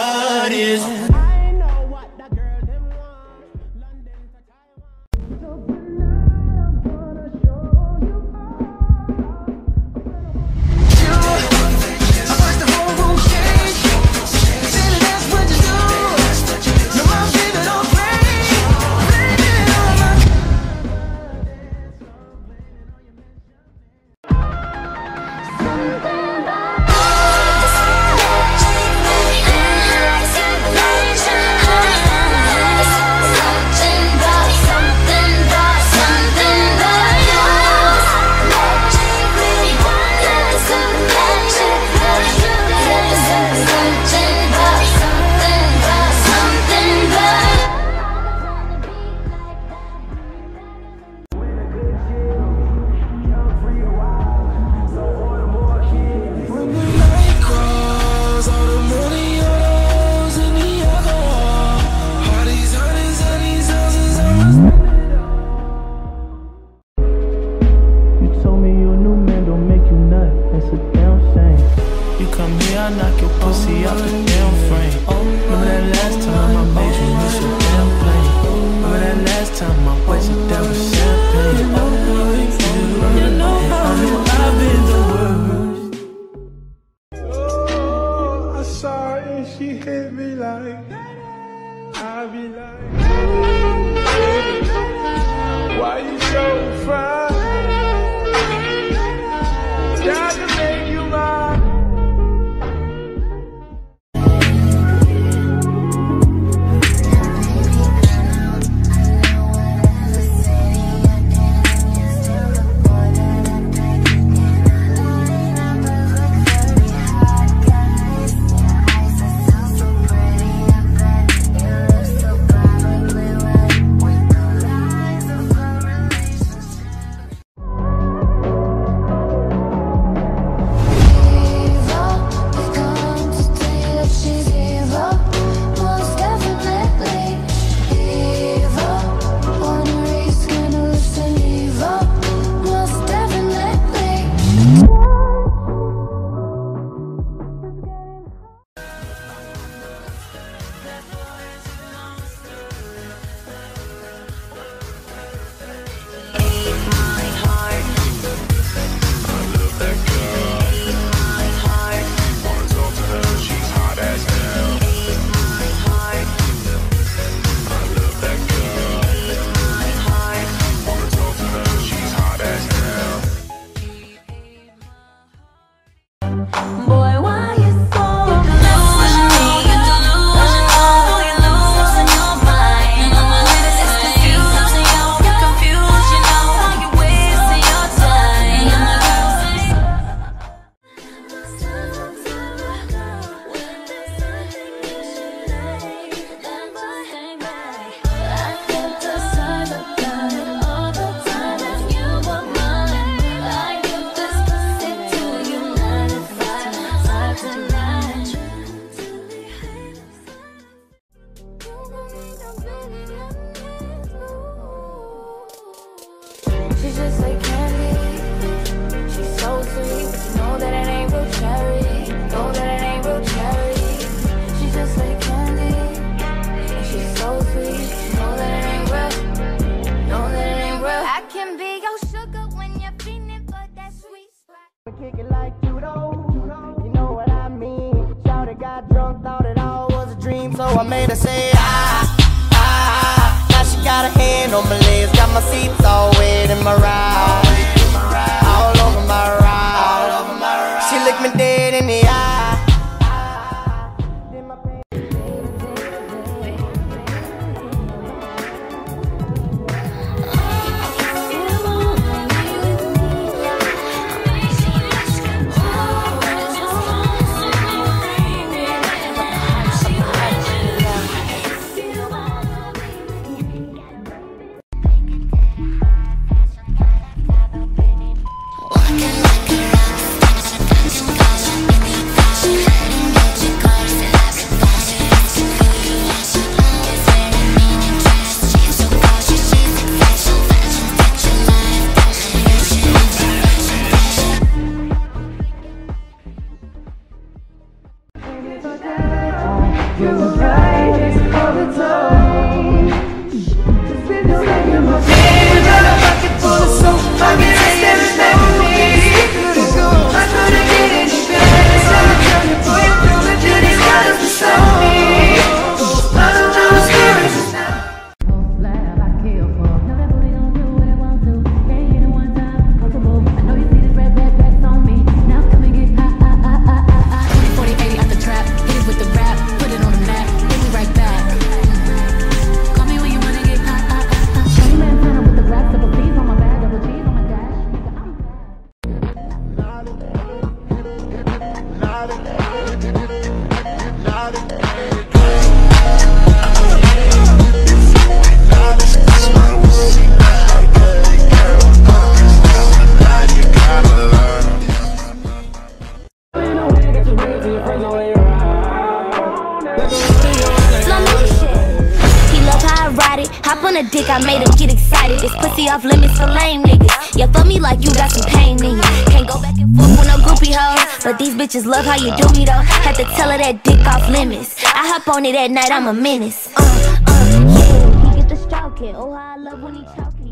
what is. Dick, I made him get excited. This pussy off limits for lame niggas. Yeah, fuck me like you got some pain in you. Can't go back and forth with no groupie hoes, but these bitches love how you do me though. Had to tell her that dick off limits. I hop on it at night, I'm a menace. Yeah, he get the stalking. Oh, how I love when he talking.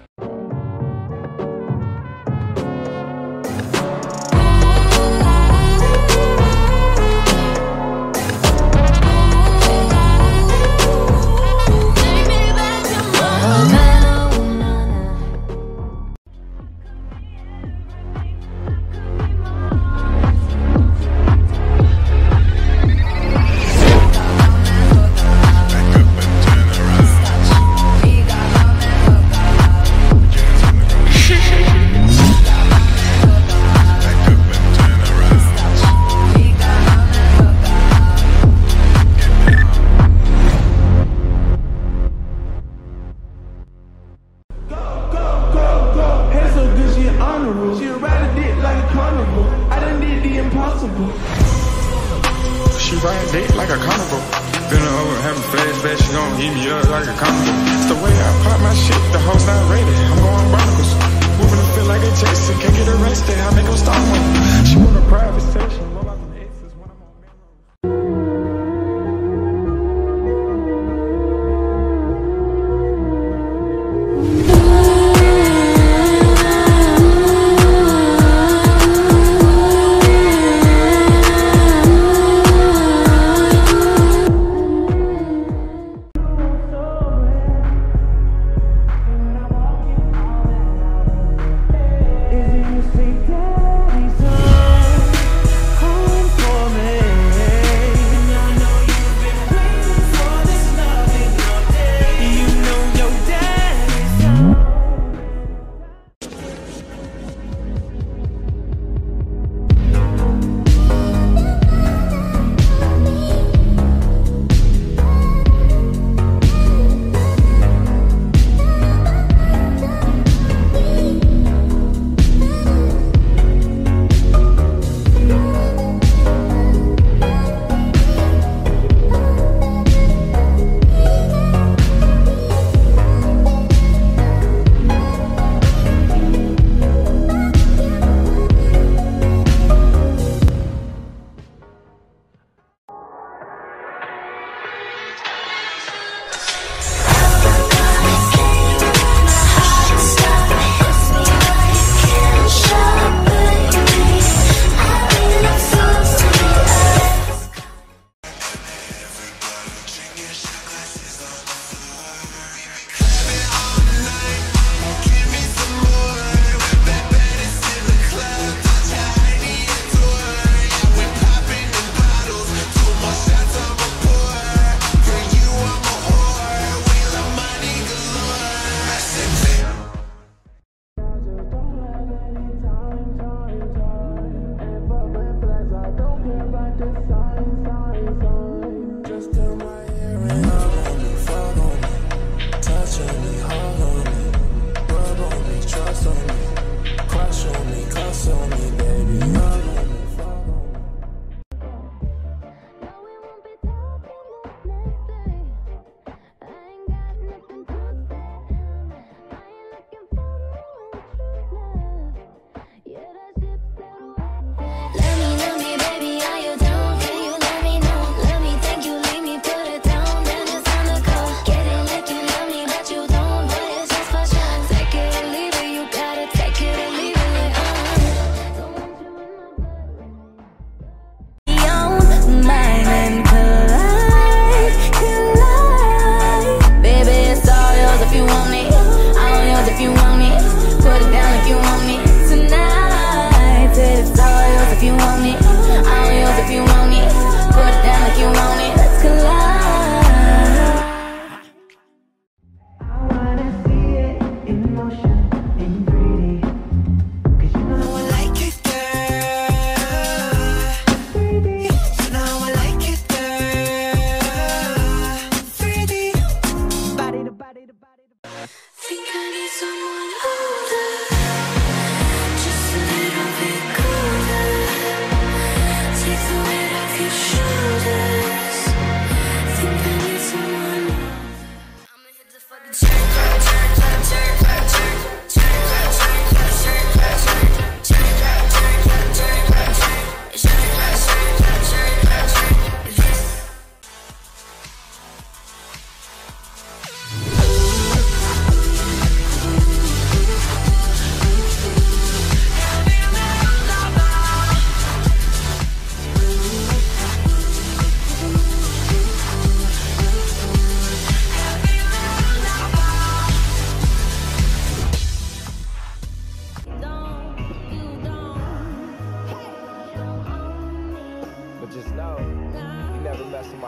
She ride dick like a carnival. Been over having flashbacks, she gon' eat me up like a carnival. It's the way I pop my shit, the hoes not ready. I'm going barnacles. Moving to feel like they chasing, can't get arrested. I make them stop one. She want a private session. Roll out them exes when I'm on Is it you say daddy's home?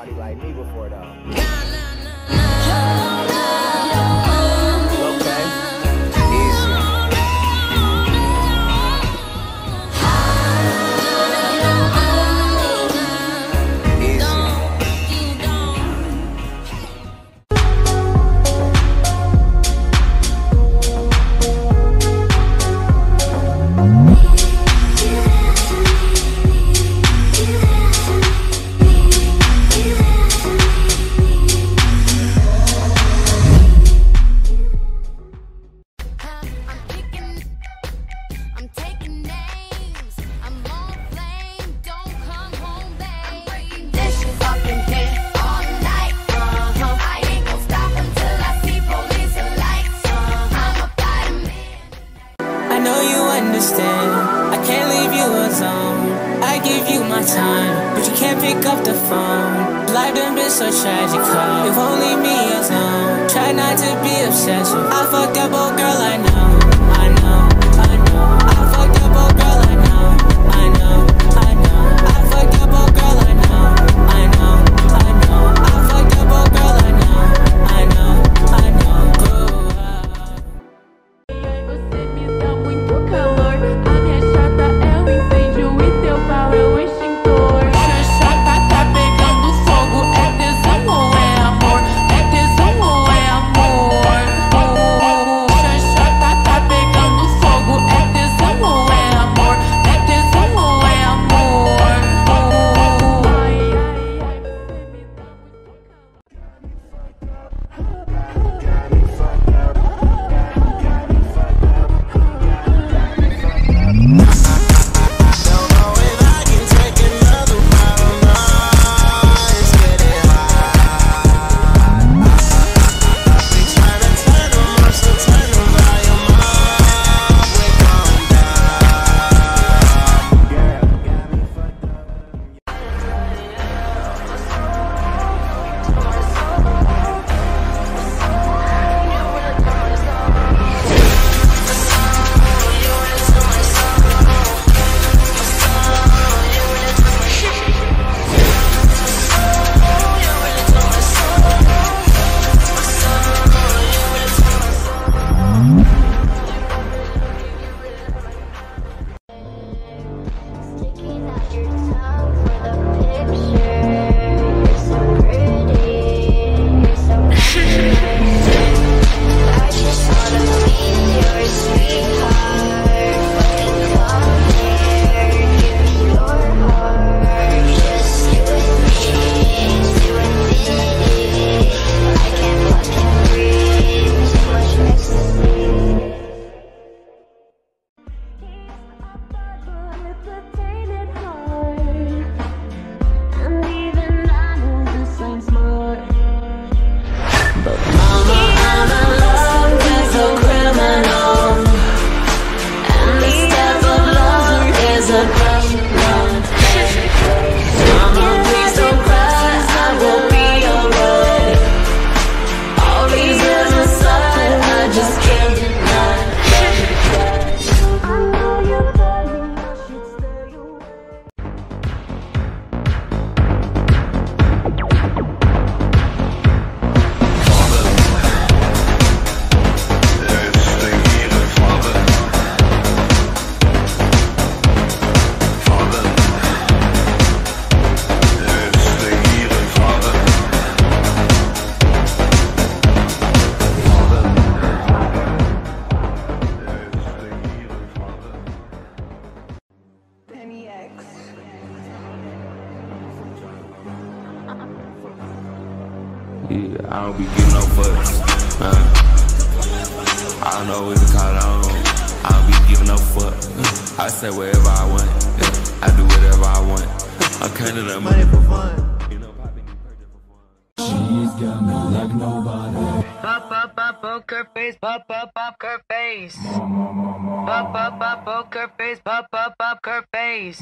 somebody like me before though. Yeah, I don't be giving no fucks. I don't know what to call it. I don't be giving no fuck. I say wherever I want. Yeah, I do whatever I want. I'm kinda that money for fun. She's got me like nobody. Pop up, poker face, pop up, poker face. Pop up, poker face, pop up, poker face.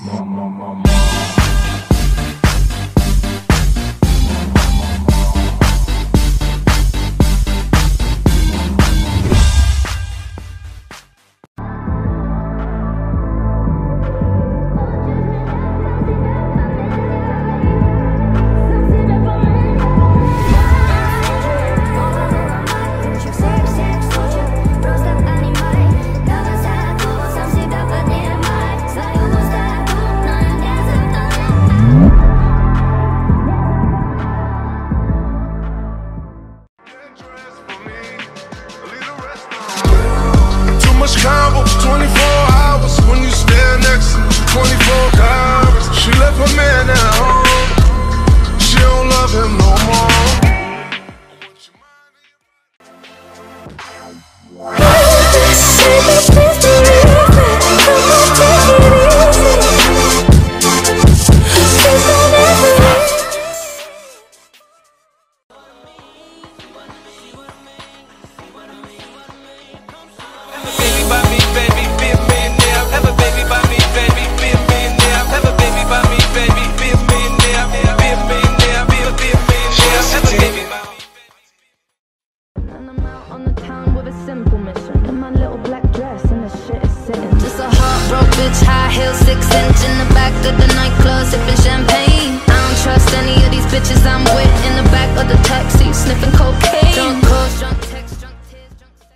Got the taxi, sniffing cocaine. Drunk calls, drunk texts, drunk tears, drunk sex.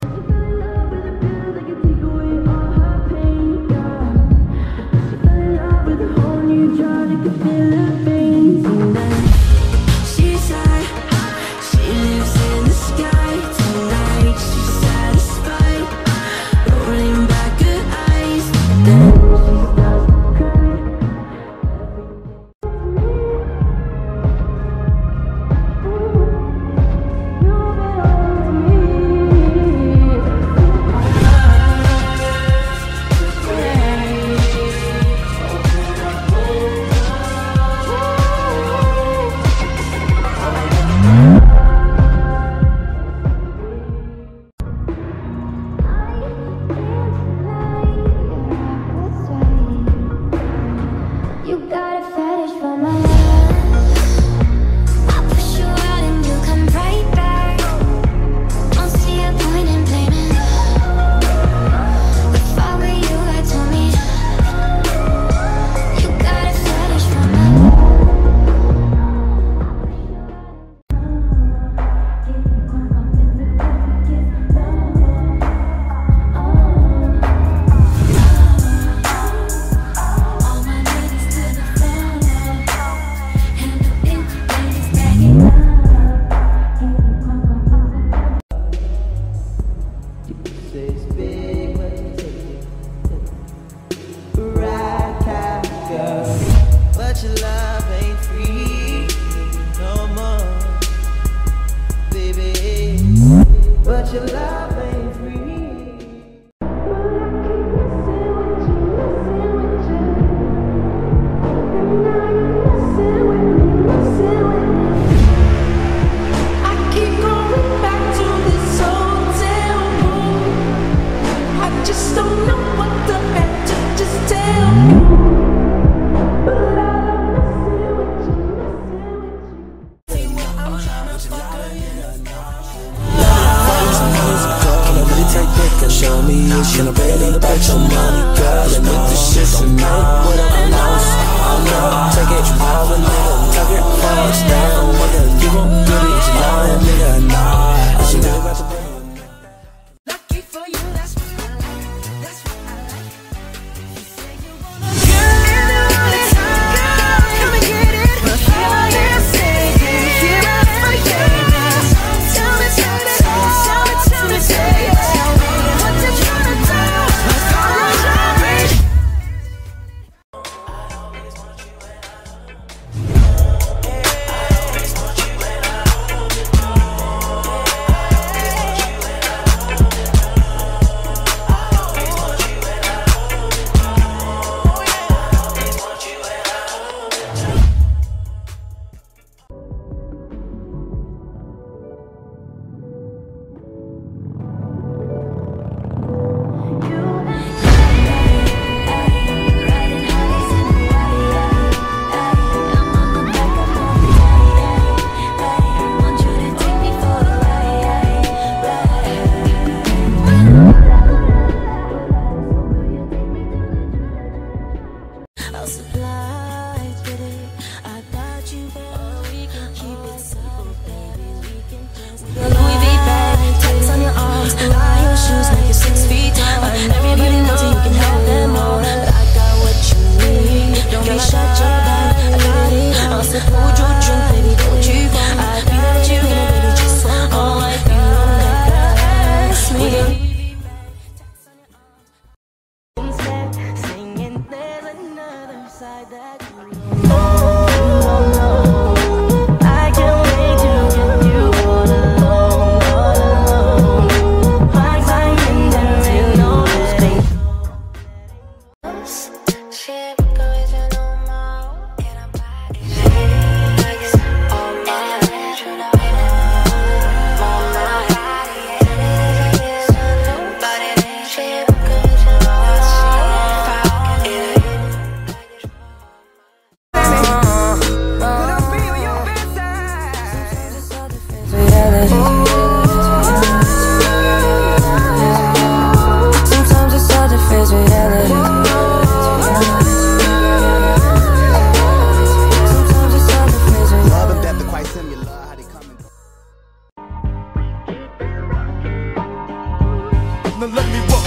You got a fetish for my love. I push you out and you come right back. Don't see a point in blaming. If I were you, I told me you got a fetish for my But your love ain't free no more, baby. But your love ain't free. I keep going back to this hotel room. I just don't know what the heck to just tell you. Show me you should really bet your money, girl. And with the shit to make whatever lost, I'll never take it. I will never tuck it fast down. Whether you gon' do it, you lying, nigga, nah. I should really about to bring you. Lucky for you, that's what I like. That's what I like. You say you wanna girl, come and get it. But all you say is here for you. Tell me, tell me, tell me, tell me.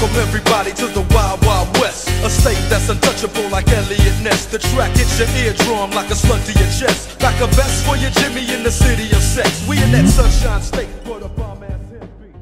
Welcome everybody to the Wild Wild West, a state that's untouchable like Elliot Ness. The track hits your eardrum like a slug to your chest. Back a vest for your Jimmy in the city of sex. We in that sunshine state for the bomb ass hippie.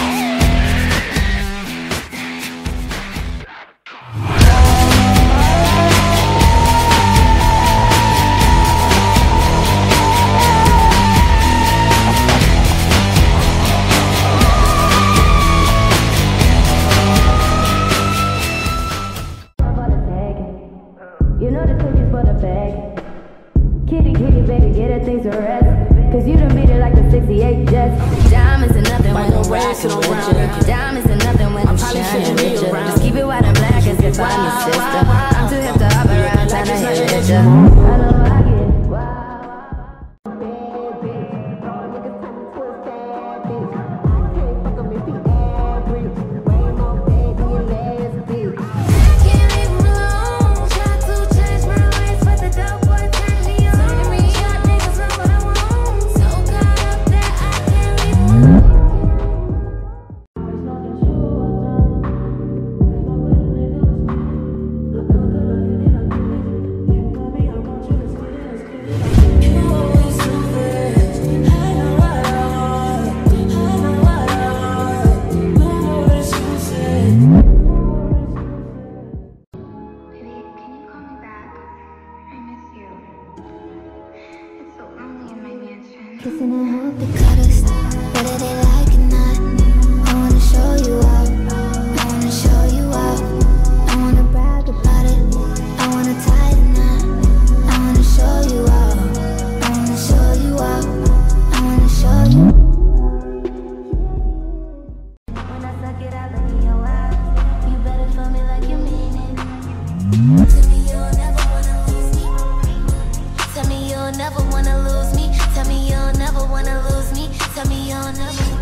You know the cookies for the bag. Kitty, kitty, baby, get her things to rest. Cause you done beat it like the 68 Jets. Diamonds and nothing when I'm rockin' with you. Diamonds and nothing when I'm shining with you. Just keep it white and black as if I'm your sister. I'm too hip to hop around, time to hit ya. I know I get wild. Kissing and hope they cut us, whether they like it or not. I wanna show you out, I wanna show you out. I wanna brag about it, I wanna tie the knot. I wanna show you out, I wanna show you out. I wanna show you. When I suck it out, look in your eyes. You better feel me like you mean it. Tell me you'll never wanna lose me. Tell me you'll never wanna lose me. Tell me you'll never wanna lose me. Tell me you'll never wanna lose me.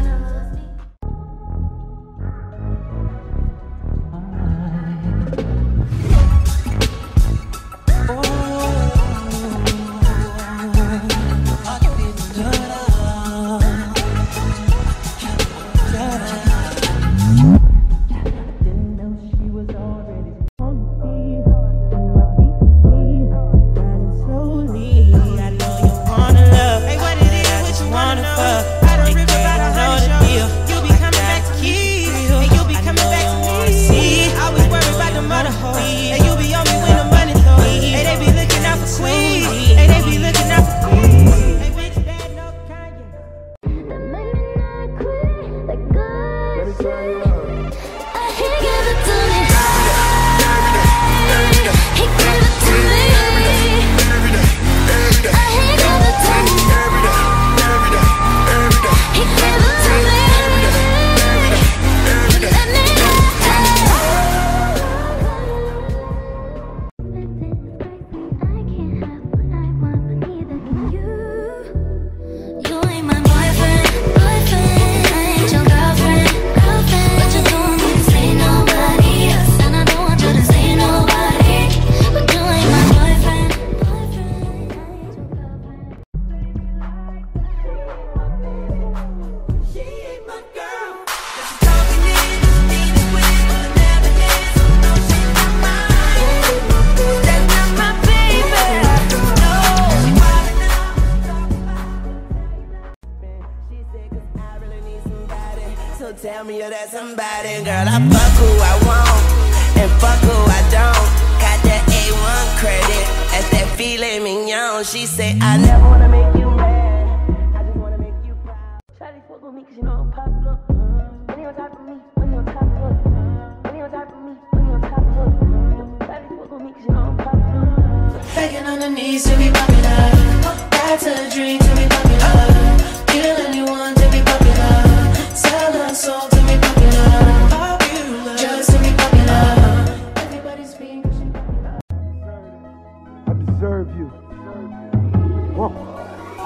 Tell me you're that somebody, girl. I fuck who I want and fuck who I don't. Got that A1 credit, that's that filet mignon. She say I never wanna make you mad, I just wanna make you proud. Try to fuck with me 'cause you know I'm popular. When you on top of me, when you on top of me, when you on top of me, when you on top of me. Try to fuck with me 'cause you know I'm popular. Begging on the knees to be popular. That's a dream to be popular. Kill anyone to be popular. Sell a soul to be popular. Popular. Just to be popular. Everybody's being popular. I deserve you. Whoa.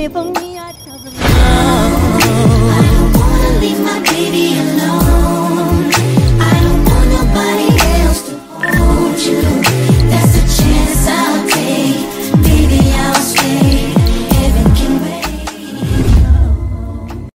here for me.